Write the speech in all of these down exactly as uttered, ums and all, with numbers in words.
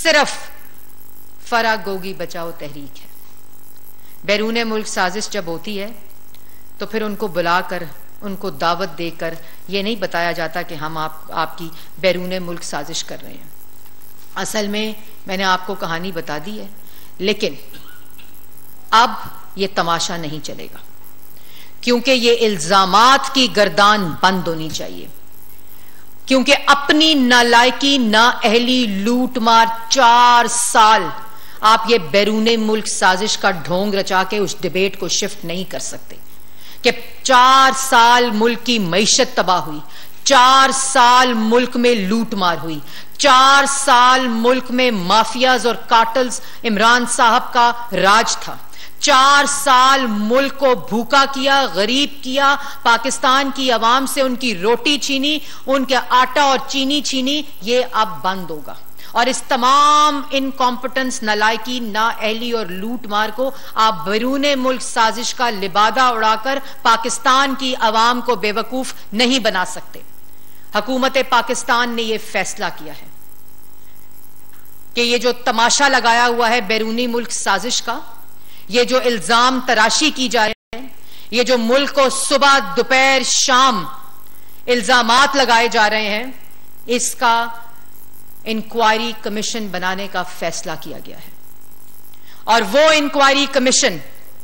सिर्फ फरा गोगी बचाओ तहरीक है। बैरून मुल्क साजिश जब होती है तो फिर उनको बुलाकर, उनको दावत देकर ये नहीं बताया जाता कि हम आप आपकी बैरून मुल्क साजिश कर रहे हैं। असल में मैंने आपको कहानी बता दी है, लेकिन अब ये तमाशा नहीं चलेगा, क्योंकि ये इल्जामात की गर्दान बंद होनी चाहिए। क्योंकि अपनी नालायकी, नाअहली, लूट मार, चार साल आप ये बैरून मुल्क साजिश का ढोंग रचा के उस डिबेट को शिफ्ट नहीं कर सकते कि चार साल मुल्क की मईशत तबाह हुई, चार साल मुल्क में लूट मार हुई, चार साल मुल्क में माफियाज और कार्टल्स इमरान साहब का राज था, चार साल मुल्क को भूखा किया, गरीब किया, पाकिस्तान की आवाम से उनकी रोटी छीनी, उनके आटा और चीनी छीनी। ये अब बंद होगा और इस तमाम इनकॉम्पिटेंस, नालायकी, नाअहली और लूट मार को आप बैरून मुल्क साजिश का लिबादा उड़ाकर पाकिस्तान की आवाम को बेवकूफ नहीं बना सकते। हुकूमत पाकिस्तान ने यह फैसला किया है कि ये जो तमाशा लगाया हुआ है बैरूनी मुल्क साजिश का, ये जो इल्जाम तराशी की जा रही है, ये जो मुल्क को सुबह दोपहर शाम इल्जामात लगाए जा रहे हैं, इसका इंक्वायरी कमीशन बनाने का फैसला किया गया है। और वो इंक्वायरी कमीशन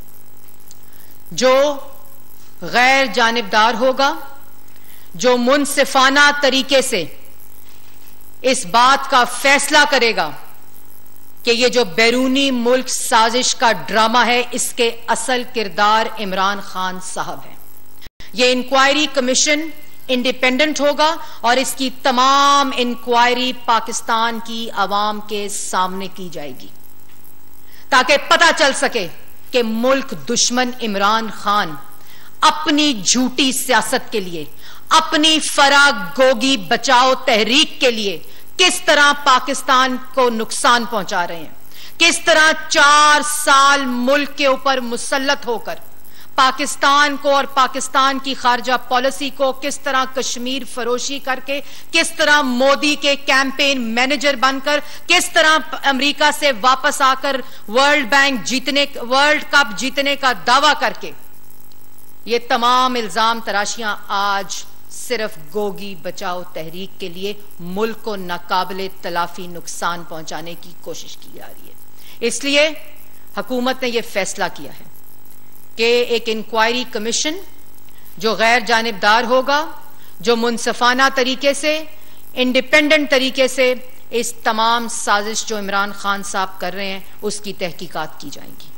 जो गैर जानिबदार होगा, जो मुनसिफाना तरीके से इस बात का फैसला करेगा कि ये जो बैरूनी मुल्क साजिश का ड्रामा है, इसके असल किरदार इमरान खान साहब है। ये इंक्वायरी कमीशन इंडिपेंडेंट होगा और इसकी तमाम इंक्वायरी पाकिस्तान की आवाम के सामने की जाएगी, ताकि पता चल सके कि मुल्क दुश्मन इमरान खान अपनी झूठी सियासत के लिए, अपनी फरा गोगी बचाओ तहरीक के लिए किस तरह पाकिस्तान को नुकसान पहुंचा रहे हैं, किस तरह चार साल मुल्क के ऊपर मुसल्लत होकर पाकिस्तान को और पाकिस्तान की खारजा पॉलिसी को किस तरह कश्मीर फरोशी करके, किस तरह मोदी के कैंपेन मैनेजर बनकर, किस तरह अमेरिका से वापस आकर वर्ल्ड बैंक जीतने, वर्ल्ड कप जीतने का दावा करके, ये तमाम इल्जाम तराशियां आज सिर्फ गोगी बचाओ तहरीक के लिए मुल्क को नाकाबिले तलाफी नुकसान पहुंचाने की कोशिश की जा रही है। इसलिए हुकूमत ने यह फैसला किया है कि एक इंक्वायरी कमीशन जो गैर जानिबदार होगा, जो मुनसिफाना तरीके से, इंडिपेंडेंट तरीके से इस तमाम साजिश जो इमरान खान साहब कर रहे हैं उसकी तहकीकात की जाएंगी।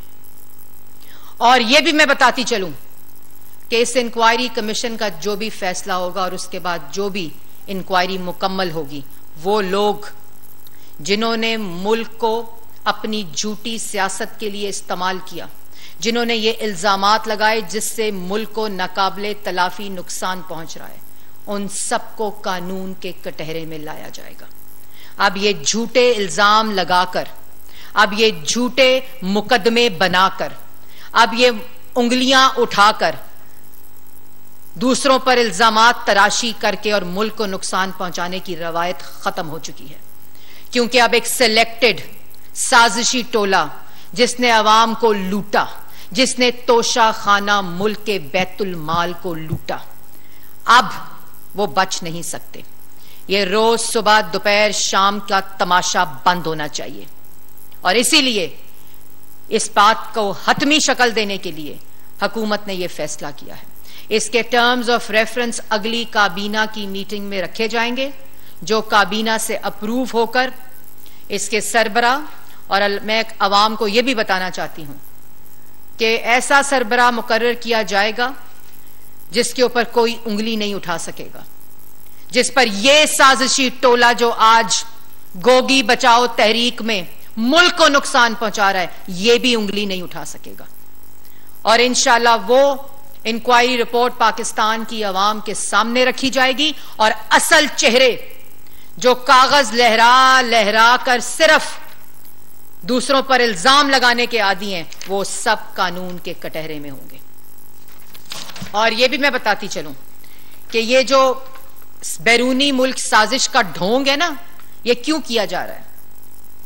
और यह भी मैं बताती चलूं कि इस इंक्वायरी कमीशन का जो भी फैसला होगा और उसके बाद जो भी इंक्वायरी मुकम्मल होगी, वो लोग जिन्होंने मुल्क को अपनी झूठी सियासत के लिए इस्तेमाल किया, जिन्होंने ये इल्जामात लगाए जिससे मुल्क को नाकाबिले तलाफी नुकसान पहुंच रहा है, उन सबको कानून के कटहरे में लाया जाएगा। अब ये झूठे इल्जाम लगाकर, अब ये झूठे मुकदमे बनाकर, अब ये उंगलियां उठाकर दूसरों पर इल्जामात तराशी करके और मुल्क को नुकसान पहुंचाने की रवायत खत्म हो चुकी है। क्योंकि अब एक सिलेक्टेड साजिशी टोला जिसने अवाम को लूटा, जिसने तोशा खाना मुल्क के बैतुल माल को लूटा, अब वो बच नहीं सकते। ये रोज सुबह दोपहर शाम का तमाशा बंद होना चाहिए। और इसीलिए इस बात को हतमी शक्ल देने के लिए हुकूमत ने यह फैसला किया है। इसके टर्म्स ऑफ रेफरेंस अगली काबीना की मीटिंग में रखे जाएंगे, जो काबीना से अप्रूव होकर इसके सरबरा, और मैं अवाम को यह भी बताना चाहती हूं कि ऐसा सरबरा मुकर्रर किया जाएगा जिसके ऊपर कोई उंगली नहीं उठा सकेगा, जिस पर यह साजिशी टोला जो आज गोगी बचाओ तहरीक में मुल्क को नुकसान पहुंचा रहा है, यह भी उंगली नहीं उठा सकेगा। और इंशाल्लाह वो इंक्वायरी रिपोर्ट पाकिस्तान की आवाम के सामने रखी जाएगी और असल चेहरे जो कागज लहरा लहरा कर सिर्फ दूसरों पर इल्जाम लगाने के आदी हैं, वो सब कानून के कटहरे में होंगे। और यह भी मैं बताती चलूं कि ये जो बैरूनी मुल्क साजिश का ढोंग है ना, ये क्यों किया जा रहा है।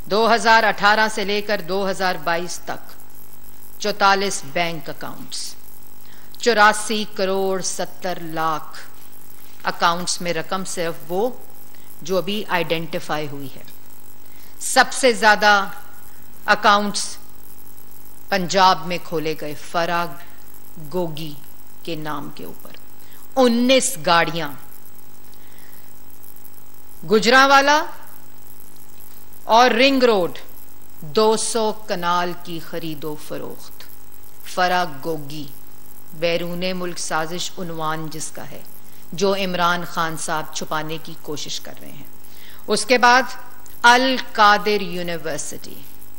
दो हज़ार अठारह से लेकर दो हज़ार बाईस तक चौतालीस बैंक अकाउंट्स, चौरासी करोड़ सत्तर लाख अकाउंट्स में रकम सिर्फ वो जो अभी आइडेंटिफाई हुई है। सबसे ज्यादा अकाउंट्स पंजाब में खोले गए फराग गोगी के नाम के ऊपर। उन्नीस गाड़ियां, गुजरांवाला और रिंग रोड दो सौ कनाल की खरीदो फरोख्त। फराग गोगी बैरूने मुल्क साजिश उन्वान जिसका है, जो इमरान खान साहब छुपाने की कोशिश कर रहे हैं। उसके बाद अल कादिर यूनिवर्सिटी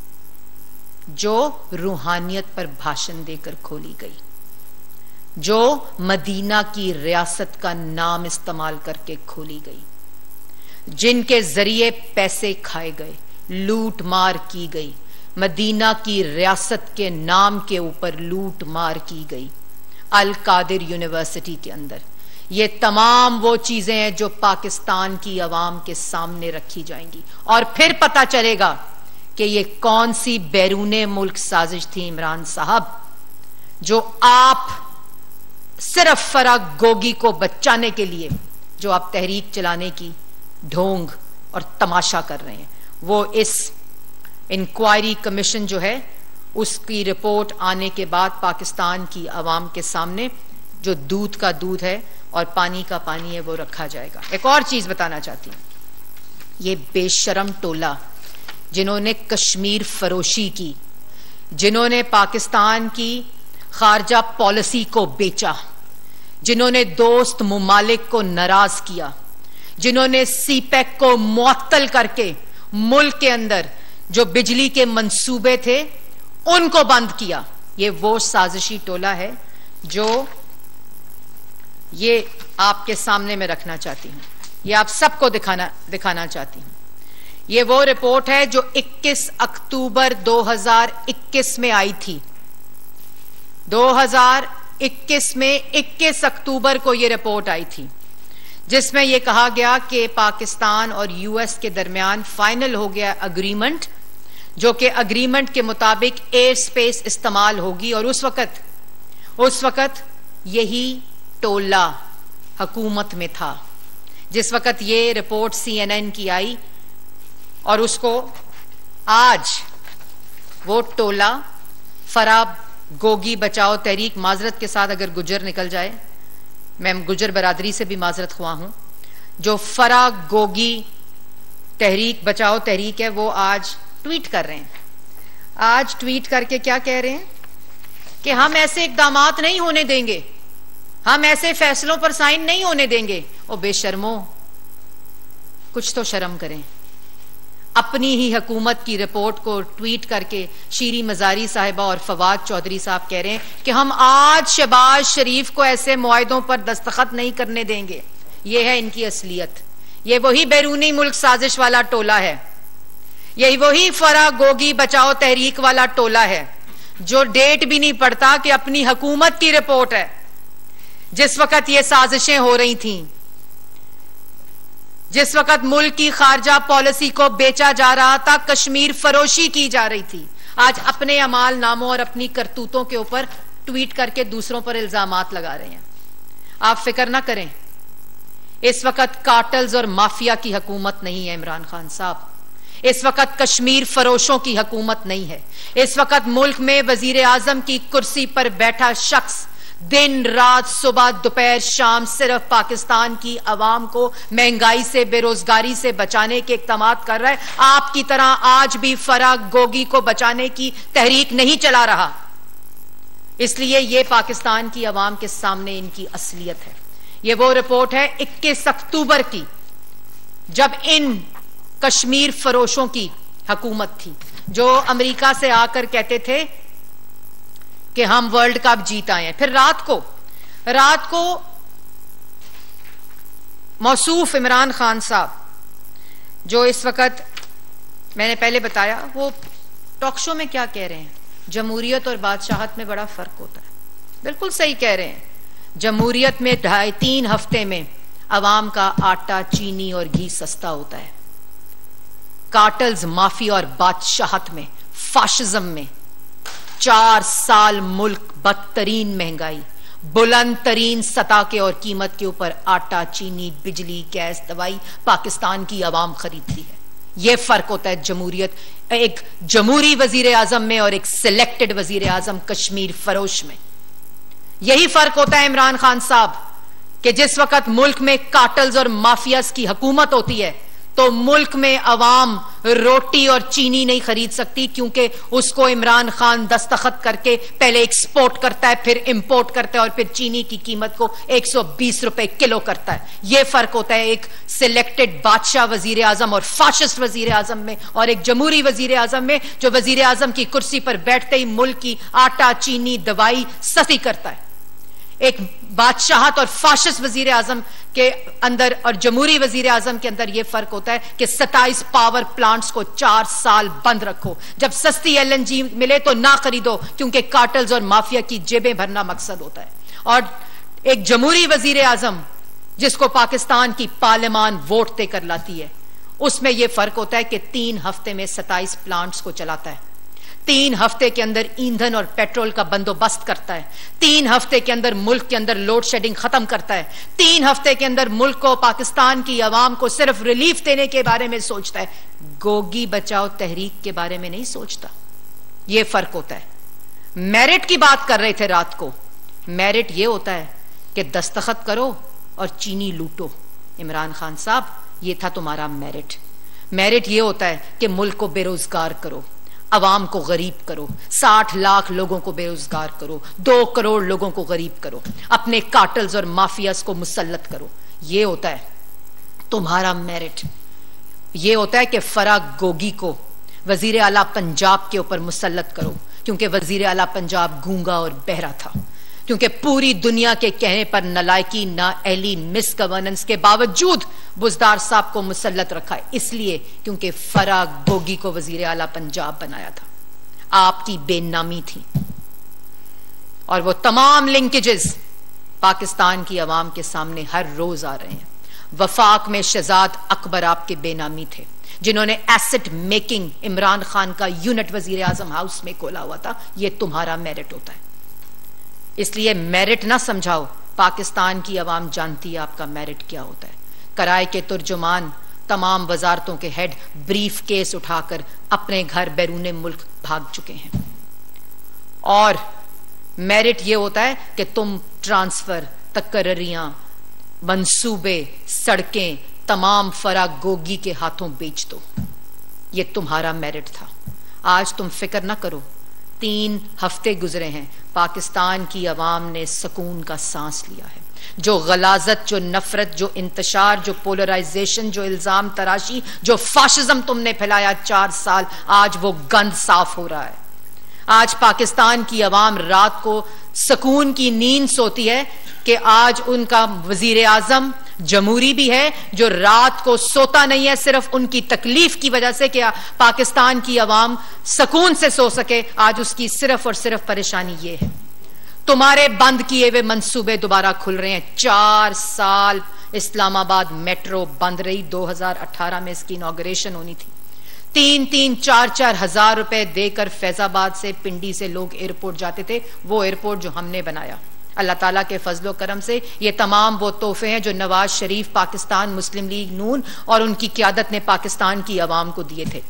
जो रूहानियत पर भाषण देकर खोली गई, जो मदीना की रियासत का नाम इस्तेमाल करके खोली गई, जिनके जरिए पैसे खाए गए, लूट मार की गई, मदीना की रियासत के नाम के ऊपर लूट मार की गई अल कादिर यूनिवर्सिटी के अंदर। ये तमाम वो चीजें हैं जो पाकिस्तान की आवाम के सामने रखी जाएंगी और फिर पता चलेगा कि ये कौन सी बैरूने मुल्क साजिश थी इमरान साहब, जो आप सिर्फ फराग गोगी को बचाने के लिए जो आप तहरीक चलाने की ढोंग और तमाशा कर रहे हैं। वो इस इंक्वायरी कमीशन जो है उसकी रिपोर्ट आने के बाद पाकिस्तान की आवाम के सामने जो दूध का दूध है और पानी का पानी है वो रखा जाएगा। एक और चीज बताना चाहती हूं, ये बेशरम टोला जिन्होंने कश्मीर फरोशी की, जिन्होंने पाकिस्तान की खारजा पॉलिसी को बेचा, जिन्होंने दोस्त मुमालिक को नाराज किया, जिन्होंने सीपैक को मुअत्तल करके मुल्क के अंदर जो बिजली के मंसूबे थे उनको बंद किया, ये वो साजिशी टोला है जो ये आपके सामने मैं रखना चाहती हूं, ये आप सबको दिखाना दिखाना चाहती हूं। ये वो रिपोर्ट है जो इक्कीस अक्टूबर दो हज़ार इक्कीस में आई थी। दो हज़ार इक्कीस में इक्कीस अक्टूबर को ये रिपोर्ट आई थी, जिसमें यह कहा गया कि पाकिस्तान और यूएस के दरमियान फाइनल हो गया अग्रीमेंट, जो कि अग्रीमेंट के मुताबिक एयर स्पेस इस्तेमाल होगी। और उस वक्त उस वक्त यही टोला हुकूमत में था जिस वक्त ये रिपोर्ट सीएनएन की आई, और उसको आज वो टोला फराग गोगी बचाओ तहरीक, माजरत के साथ अगर गुजर निकल जाए, मैं गुजर बरादरी से भी माजरत हुआ हूं, जो फराग गोगी तहरीक बचाओ तहरीक है, वो आज ट्वीट कर रहे हैं। आज ट्वीट करके क्या कह रहे हैं कि हम ऐसे इकदामात नहीं होने देंगे, हम ऐसे फैसलों पर साइन नहीं होने देंगे। ओ बेशर्मो, कुछ तो शर्म करें। अपनी ही हुकूमत की रिपोर्ट को ट्वीट करके शीरी मजारी साहिबा और फवाद चौधरी साहब कह रहे हैं कि हम आज शहबाज शरीफ को ऐसे मुआहिदों पर दस्तखत नहीं करने देंगे। यह है इनकी असलियत। ये वही बैरूनी मुल्क साजिश वाला टोला है, यही वही फराग गोगी बचाओ तहरीक वाला टोला है जो डेट भी नहीं पड़ता कि अपनी हुकूमत की रिपोर्ट है। जिस वक्त ये साजिशें हो रही थीं, जिस वक्त मुल्क की खारजा पॉलिसी को बेचा जा रहा था, कश्मीर फरोशी की जा रही थी, आज अपने अमाल नामों और अपनी करतूतों के ऊपर ट्वीट करके दूसरों पर इल्जामात लगा रहे हैं। आप फिक्र ना करें, इस वक्त कार्टल्स और माफिया की हुकूमत नहीं है इमरान खान साहब। इस वक्त कश्मीर फरोशों की हुकूमत नहीं है। इस वक्त मुल्क में वजीर आजम की कुर्सी पर बैठा शख्स दिन रात सुबह दोपहर शाम सिर्फ पाकिस्तान की आवाम को महंगाई से बेरोजगारी से बचाने के इक़दाम कर रहा है। आपकी तरह आज भी फराग गोगी को बचाने की तहरीक नहीं चला रहा। इसलिए यह पाकिस्तान की आवाम के सामने इनकी असलियत है। यह वो रिपोर्ट है इक्कीस अक्टूबर की, जब इन कश्मीर फरोशों की हुकूमत थी, जो अमेरिका से आकर कहते थे कि हम वर्ल्ड कप जीत आए हैं। फिर रात को रात को मौसूफ इमरान खान साहब, जो इस वक्त मैंने पहले बताया, वो टॉक शो में क्या कह रहे हैं, जमहूरियत और बादशाहत में बड़ा फर्क होता है। बिल्कुल सही कह रहे हैं। जमहूरियत में ढाई तीन हफ्ते में अवाम का आटा, चीनी और घी सस्ता होता है। कार्टल्स, माफिया और बादशाहत में, फाशिज्म में चार साल मुल्क बदतरीन महंगाई, बुलंद तरीन सतह के और कीमत के ऊपर आटा, चीनी, बिजली, गैस, दवाई पाकिस्तान की आवाम खरीदती है। यह फर्क होता है जमहूरियत, एक जमहूरी वजीर आजम में और एक सिलेक्टेड वजीर आजम कश्मीर फरोश में। यही फर्क होता है इमरान खान साहब कि जिस वक्त मुल्क में कार्टल्स और माफियाज की हुकूमत होती है तो मुल्क में अवाम रोटी और चीनी नहीं खरीद सकती, क्योंकि उसको इमरान खान दस्तखत करके पहले एक्सपोर्ट करता है, फिर इंपोर्ट करता है और फिर चीनी की कीमत को एक सौ बीस रुपए किलो करता है। यह फर्क होता है एक सिलेक्टेड बादशाह वजीर आजम और फाशिस्ट वजीर आजम में, और एक जमहूरी वजीर आजम में जो वजीर आजम की कुर्सी पर बैठते ही मुल्क की आटा, चीनी, दवाई सस्ती करता है। एक बादशाहत और फाशिस्ट वजीर आजम के अंदर और जमहूरी वजीर आजम के अंदर यह फर्क होता है कि सत्ताईस पावर प्लांट्स को चार साल बंद रखो, जब सस्ती एलएनजी मिले तो ना खरीदो, क्योंकि कार्टल्स और माफिया की जेबें भरना मकसद होता है। और एक जमहूरी वजीर आजम जिसको पाकिस्तान की पार्लियामान वोट देकर लाती है, उसमें यह फर्क होता है कि तीन हफ्ते में सत्ताईस प्लांट्स को चलाता है, तीन हफ्ते के अंदर ईंधन और पेट्रोल का बंदोबस्त करता है, तीन हफ्ते के अंदर मुल्क के अंदर लोड शेडिंग खत्म करता है, तीन हफ्ते के अंदर मुल्क को, पाकिस्तान की आवाम को सिर्फ रिलीफ देने के बारे में सोचता है, गोगी बचाओ तहरीक के बारे में नहीं सोचता। यह फर्क होता है। मेरिट की बात कर रहे थे रात को, मेरिट यह होता है कि दस्तखत करो और चीनी लूटो। इमरान खान साहब, यह था तुम्हारा मेरिट। मेरिट यह होता है कि मुल्क को बेरोजगार करो, अवाम को गरीब करो, साठ लाख लोगों को बेरोजगार करो, दो करोड़ लोगों को गरीब करो, अपने कार्टल्स और माफियाज को मुसल्लत करो। यह होता है तुम्हारा मेरिट। यह होता है कि फराग गोगी को वजीर आला पंजाब के ऊपर मुसल्लत करो, क्योंकि वजीर आला पंजाब गूंगा और बहरा था, क्योंकि पूरी दुनिया के कहने पर नलायकी, नाअहली, मिस गवर्नेंस के बावजूद बुजदार साहब को मुसल्लत रखा, इसलिए क्योंकि फराग गोगी को वजीर आला पंजाब बनाया था। आपकी बेनामी थी, और वो तमाम लिंकेजेस पाकिस्तान की आवाम के सामने हर रोज आ रहे हैं। वफाक में शहजाद अकबर आपके बेनामी थे, जिन्होंने एसेट मेकिंग इमरान खान का यूनिट वजीर आजम हाउस में खोला हुआ था। यह तुम्हारा मेरिट होता है। इसलिए मेरिट ना समझाओ, पाकिस्तान की आवाम जानती है आपका मेरिट क्या होता है। कराए के तुर्जुमान, तमाम वजारतों के हेड ब्रीफ केस उठाकर अपने घर बैरूने मुल्क भाग चुके हैं। और मेरिट यह होता है कि तुम ट्रांसफर, तकर्रियां, मंसूबे, सड़कें तमाम फराग गोगी के हाथों बेच दो। यह तुम्हारा मेरिट था। आज तुम फिक्र ना करो, तीन हफ्ते गुजरे हैं, पाकिस्तान की आवाम ने सुकून का सांस लिया है। जो गलाजत, जो नफरत, जो इंतशार, जो पोलराइजेशन, जो इल्जाम तराशी, जो फाशिज्म तुमने फैलाया चार साल, आज वो गंद साफ हो रहा है। आज पाकिस्तान की आवाम रात को सुकून की नींद सोती है कि आज उनका वजीर आजम जमहूरी भी है, जो रात को सोता नहीं है सिर्फ उनकी तकलीफ की वजह से कि पाकिस्तान की आवाम सुकून से सो सके। आज उसकी सिर्फ और सिर्फ परेशानी ये है। तुम्हारे बंद किए हुए मंसूबे दोबारा खुल रहे हैं। चार साल इस्लामाबाद मेट्रो बंद रही, दो हजार अठारह में इसकी इनॉग्रेशन होनी थी। तीन तीन चार चार हजार रुपए देकर फैजाबाद से, पिंडी से लोग एयरपोर्ट जाते थे, वो एयरपोर्ट जो हमने बनाया। अल्लाह ताला के फजलो करम से ये तमाम वो तोहफे हैं जो नवाज शरीफ, पाकिस्तान मुस्लिम लीग नून और उनकी क़यादत ने पाकिस्तान की आवाम को दिए थे।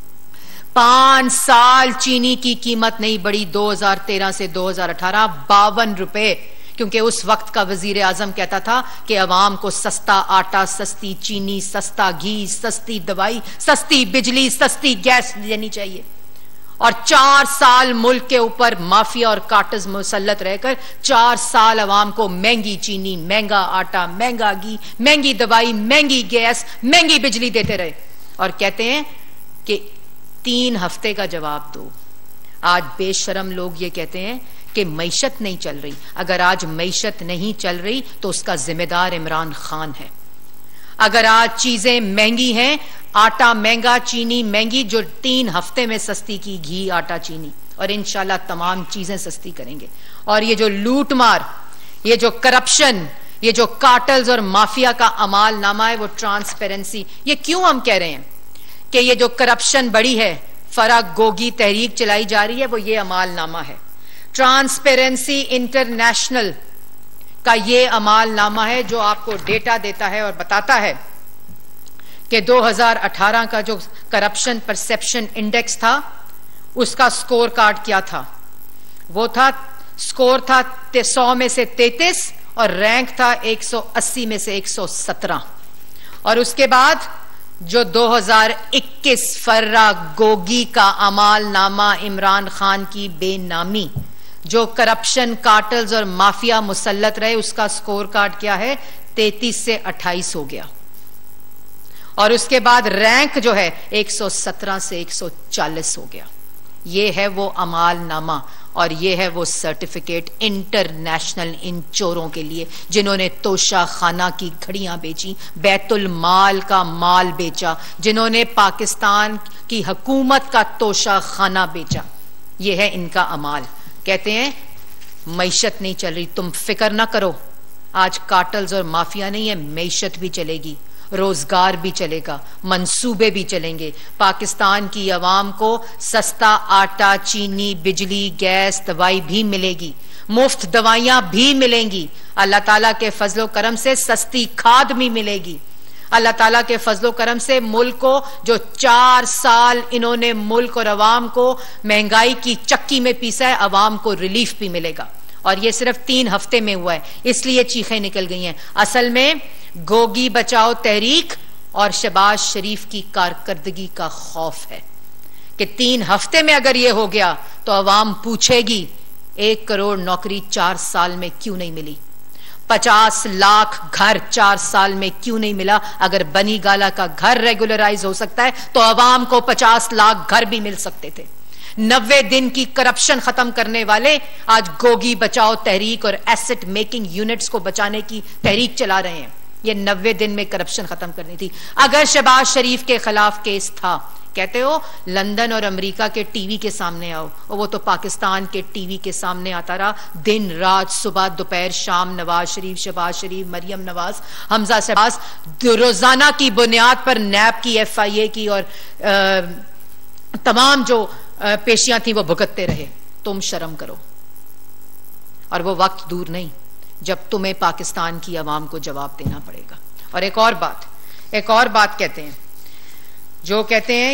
पांच साल चीनी की कीमत नहीं बढ़ी, दो हजार तेरह से दो हजार अठारह बावन रुपए, क्योंकि उस वक्त का वजीर आजम कहता था कि अवाम को सस्ता आटा, सस्ती चीनी, सस्ता घी, सस्ती दवाई, सस्ती बिजली, सस्ती गैस देनी चाहिए। और चार साल मुल्क के ऊपर माफिया और काटर्स मुसल्लत रहकर चार साल अवाम को महंगी चीनी, महंगा आटा, महंगा घी, महंगी दवाई, महंगी गैस, महंगी बिजली देते रहे और कहते हैं कि तीन हफ्ते का जवाब दो। आज बेशरम लोग ये कहते हैं कि मईशत नहीं चल रही। अगर आज मईशत नहीं चल रही तो उसका जिम्मेदार इमरान खान है। अगर आज चीजें महंगी हैं, आटा महंगा, चीनी महंगी, जो तीन हफ्ते में सस्ती की घी, आटा, चीनी, और इंशाल्लाह तमाम चीजें सस्ती करेंगे। और ये जो लूट मार, ये जो करप्शन, ये जो कार्टल्स और माफिया का अमाल नामा है, वो ट्रांसपेरेंसी। ये क्यों हम कह रहे हैं कि ये जो करप्शन बड़ी है, फराग गोगी तहरीक चलाई जा रही है, वो ये अमालनामा है। ट्रांसपेरेंसी इंटरनेशनल का ये अमालनामा है जो आपको डेटा देता है और बताता है कि दो हज़ार अठारह का जो करप्शन परसेप्शन इंडेक्स था, उसका स्कोर कार्ड क्या था? वो था, स्कोर था सौ में से तैंतीस और रैंक था एक सौ अस्सी में से एक सौ सत्रह। और उसके बाद जो दो हज़ार इक्कीस फराग गोगी का अमालनामा, इमरान खान की बेनामी, जो करप्शन कार्टल्स और माफिया मुसल्लत रहे, उसका स्कोर कार्ड क्या है? तैंतीस से अट्ठाईस हो गया। और उसके बाद रैंक जो है एक सौ सत्रह से एक सौ चालीस हो गया। ये है वो अमालनामा और ये है वो सर्टिफिकेट इंटरनेशनल इन चोरों के लिए जिन्होंने तोशा खाना की घड़ियां बेची, बैतुल माल का माल बेचा, जिन्होंने पाकिस्तान की हुकूमत का तोशा खाना बेचा। ये है इनका अमाल। कहते हैं मईशत नहीं चल रही, तुम फिक्र ना करो, आज कार्टल्स और माफिया नहीं है, मईशत भी चलेगी, रोजगार भी चलेगा, मंसूबे भी चलेंगे। पाकिस्तान की अवाम को सस्ता आटा, चीनी, बिजली, गैस, दवाई भी मिलेगी, मुफ्त दवाइयां भी मिलेंगी। अल्लाह ताला के फजलो करम से सस्ती खाद भी मिलेगी। अल्लाह ताला के फजलो करम से मुल्क को, जो चार साल इन्होंने मुल्क और अवाम को महंगाई की चक्की में पीसा है, अवाम को रिलीफ भी मिलेगा। और ये सिर्फ तीन हफ्ते में हुआ है, इसलिए चीखें निकल गई हैं। असल में गोगी बचाओ तहरीक और शहबाज शरीफ की कारकर्दगी का खौफ है कि तीन हफ्ते में अगर ये हो गया तो अवाम पूछेगी एक करोड़ नौकरी चार साल में क्यों नहीं मिली, पचास लाख घर चार साल में क्यों नहीं मिला। अगर बनी गाला का घर रेगुलराइज हो सकता है तो अवाम को पचास लाख घर भी मिल सकते थे। नब्बे दिन की करप्शन खत्म करने वाले आज गोगी बचाओ तहरीक और एसेट मेकिंग यूनिट्स को बचाने की तहरीक चला रहे हैं। ये नब्बे दिन में करप्शन खत्म करनी थी। अगर शहबाज शरीफ के खिलाफ केस था, कहते हो लंदन और अमेरिका के टीवी के सामने आओ, और वो तो पाकिस्तान के टीवी के सामने आता रहा दिन रात, सुबह दोपहर शाम। नवाज शरीफ, शहबाज शरीफ, मरियम नवाज, हमजा शहबाज, रोजाना की बुनियाद पर नैब की, एफ आई ए की और आ, तमाम जो पेशियां थी वो भुगतते रहे। तुम शर्म करो। और वो वक्त दूर नहीं जब तुम्हें पाकिस्तान की आवाम को जवाब देना पड़ेगा। और एक और बात, एक और बात कहते हैं, जो कहते हैं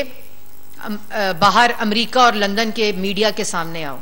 कि बाहर अमेरिका और लंदन के मीडिया के सामने आओ।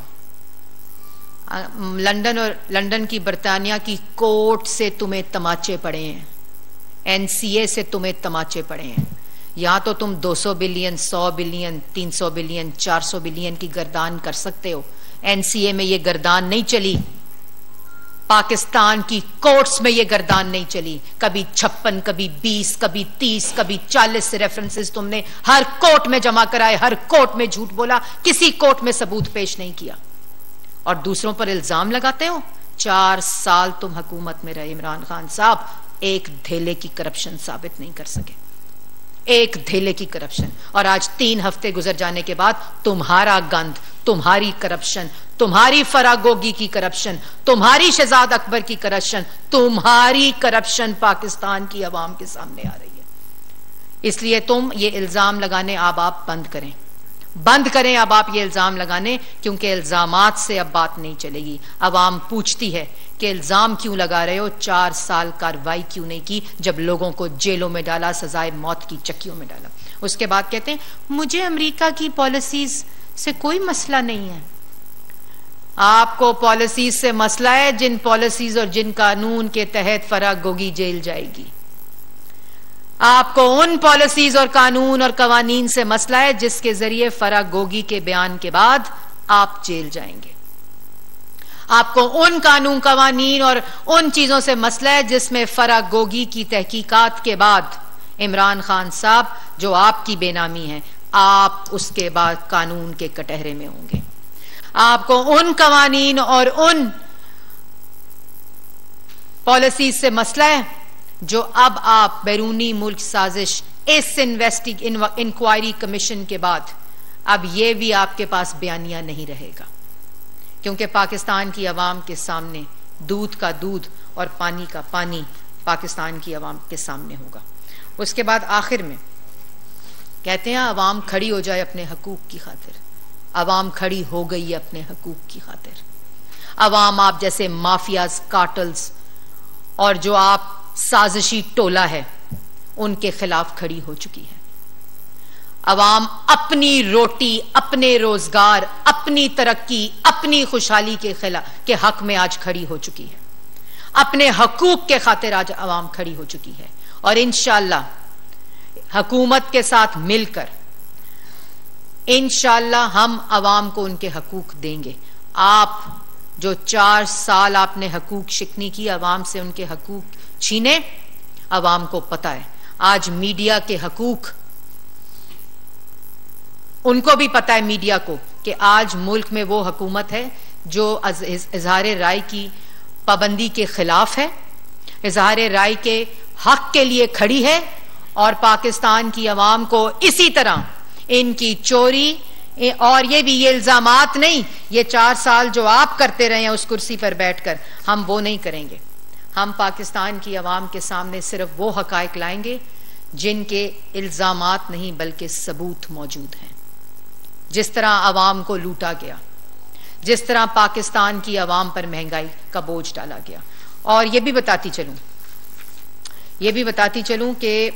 लंदन और लंदन की, बरतानिया की कोर्ट से तुम्हें तमाचे पड़े हैं, एन सी ए से तुम्हें तमाचे पड़े हैं। यहां तो तुम दो सौ बिलियन, सौ बिलियन, तीन सौ बिलियन, चार सौ बिलियन की गर्दान कर सकते हो। एन सी ए में ये गर्दान नहीं चली, पाकिस्तान की कोर्ट्स में ये गर्दान नहीं चली। कभी छप्पन, कभी बीस, कभी तीस, कभी चालीस रेफरेंसेस तुमने हर कोर्ट में जमा कराए, हर कोर्ट में झूठ बोला, किसी कोर्ट में सबूत पेश नहीं किया, और दूसरों पर इल्जाम लगाते हो। चार साल तुम हुकूमत में रहे इमरान खान साहब, एक धेले की करप्शन साबित नहीं कर सके, एक धेले की करप्शन। और आज तीन हफ्ते गुजर जाने के बाद तुम्हारा गंद, तुम्हारी करप्शन, तुम्हारी फरागोगी की करप्शन, तुम्हारी शहजाद अकबर की करप्शन, तुम्हारी करप्शन पाकिस्तान की आवाम के सामने आ रही है। इसलिए तुम ये इल्जाम लगाने अब आप बंद करें, बंद करें अब आप ये इल्जाम लगाने, क्योंकि इल्जामात से अब बात नहीं चलेगी। आवाम पूछती है कि इल्जाम क्यों लगा रहे हो, चार साल कार्रवाई क्यों नहीं की जब लोगों को जेलों में डाला, सजाए मौत की चक्कियों में डाला। उसके बाद कहते हैं मुझे अमेरिका की पॉलिसीज से कोई मसला नहीं है। आपको पॉलिसीज से मसला है जिन पॉलिसीज और जिन कानून के तहत फराग गोगी जेल जाएगी। आपको उन पॉलिसीज और कानून और कवानीन से मसला है जिसके जरिए फराग गोगी के बयान के बाद आप जेल जाएंगे। आपको उन कानून कवानीन और उन चीजों से मसला है जिसमें फराग गोगी की तहकीकात के बाद इमरान खान साहब, जो आपकी बेनामी है, आप उसके बाद कानून के कटहरे में होंगे। आपको उन कवानीन और उन पॉलिसीज से मसला है जो अब आप बैरूनी मुल्क साजिश, इस इन्वेस्टिग इंक्वायरी कमीशन के बाद अब यह भी आपके पास बयानिया नहीं रहेगा, क्योंकि पाकिस्तान की आवाम के सामने दूध का दूध और पानी का पानी पाकिस्तान की आवाम के सामने होगा। उसके बाद आखिर में कहते हैं अवाम खड़ी हो जाए अपने हकूक की खातिर। अवाम खड़ी हो गई है अपने हकूक की खातिर। अवाम आप जैसे माफियाज, कार्टल्स और जो आप साजिशी टोला है उनके खिलाफ खड़ी हो चुकी है। अवाम अपनी रोटी, अपने रोजगार, अपनी तरक्की, अपनी खुशहाली के खिलाफ के हक में आज खड़ी हो चुकी है। अपने हकूक के खातिर आज अवाम खड़ी हो चुकी है और इंशाअल्लाह हुकूमत के साथ मिलकर इंशाअल्लाह हम अवाम को उनके हकूक देंगे। आप जो चार साल आपने हकूक शिकनी की, अवाम से उनके हकूक छीने, अवाम को पता है आज मीडिया के हकूक, उनको भी पता है मीडिया को कि आज मुल्क में वो हुकूमत है जो इजहार राय की पाबंदी के खिलाफ है, इजहार राय के हक के लिए खड़ी है और पाकिस्तान की अवाम को इसी तरह इनकी चोरी और ये भी ये इल्जामात नहीं, ये चार साल जो आप करते रहे हैं उस कुर्सी पर बैठकर, हम वो नहीं करेंगे। हम पाकिस्तान की अवाम के सामने सिर्फ वो हकायक लाएंगे जिनके इल्जामात नहीं बल्कि सबूत मौजूद हैं। जिस तरह अवाम को लूटा गया, जिस तरह पाकिस्तान की अवाम पर महंगाई का बोझ डाला गया। और ये भी बताती चलूं ये भी बताती चलूं कि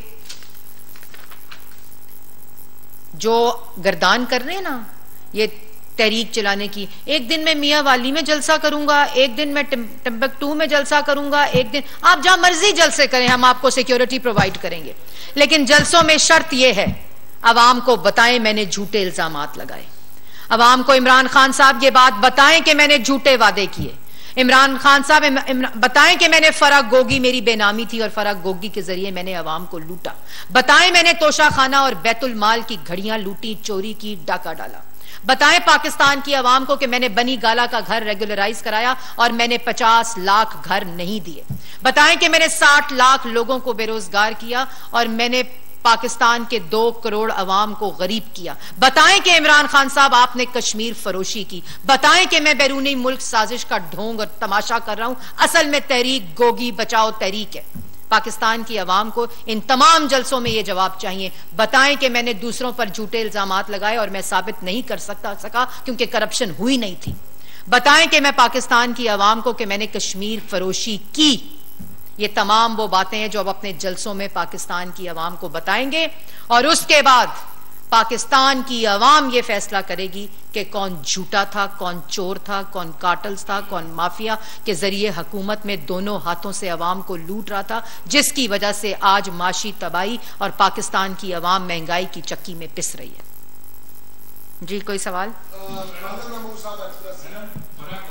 जो गर्दान कर रहे हैं ना ये तहरीक चलाने की, एक दिन मैं मियां वाली में जलसा करूंगा, एक दिन मैं टिम्बकटू में जलसा करूंगा, एक दिन आप जहां मर्जी जलसे करें, हम आपको सिक्योरिटी प्रोवाइड करेंगे, लेकिन जलसों में शर्त यह है अवाम को बताएं मैंने झूठे इल्जामात लगाए। अवाम को इमरान खान साहब ये बात बताएं कि मैंने झूठे वादे किए। इमरान खान साहब बताएं कि मैंने फराग गोगी मेरी बेनामी थी और फराग गोगी के जरिए मैंने अवाम को लूटा। बताएं मैंने तोशा खाना और बैतुल माल की घड़ियां लूटी, चोरी की, डाका डाला। बताएं पाकिस्तान की अवाम को कि मैंने बनी गाला का घर रेगुलराइज कराया और मैंने पचास लाख घर नहीं दिए। बताएं कि मैंने साठ लाख लोगों को बेरोजगार किया और मैंने पाकिस्तान के दो करोड़ अवाम को गरीब किया। बताएं कि इमरान खान साहब आपने कश्मीर फरोशी की। बताएं कि मैं बैरूनी मुल्क साजिश का ढोंग और तमाशा कर रहा हूं, असल में तहरीक गोगी बचाओ तहरीक है। पाकिस्तान की अवाम को इन तमाम जलसों में यह जवाब चाहिए। बताएं कि मैंने दूसरों पर झूठे इल्जामात लगाए और मैं साबित नहीं कर सकता सका क्योंकि करप्शन हुई नहीं थी। बताएं कि मैं पाकिस्तान की अवाम को कि मैंने कश्मीर फरोशी की। ये तमाम वो बातें हैं जो अब अपने जलसों में पाकिस्तान की अवाम को बताएंगे और उसके बाद पाकिस्तान की अवाम ये फैसला करेगी कि कौन झूठा था, कौन चोर था, कौन कार्टल्स था, कौन माफिया के जरिए हुकूमत में दोनों हाथों से अवाम को लूट रहा था, जिसकी वजह से आज माशी तबाही और पाकिस्तान की अवाम महंगाई की चक्की में पिस रही है। जी कोई सवाल?